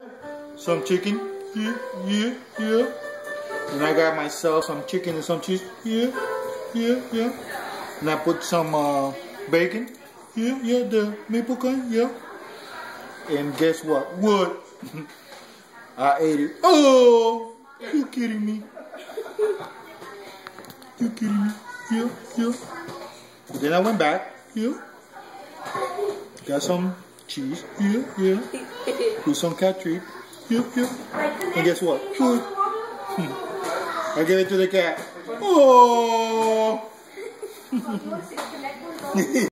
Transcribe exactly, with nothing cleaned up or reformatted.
Some chicken. Yeah, yeah, yeah. And I got myself some chicken and some cheese. Yeah, yeah, yeah. And I put some uh, bacon. Yeah, yeah, the maple kind. Yeah. And guess what? What? I ate it. Oh! You kidding me? You kidding me? Yeah, yeah. Then I went back. Yeah. Got some cheese. Yeah, yeah. Put some cat treat. Yeah, yeah. And guess what? Good. I gave it to the cat. Oh!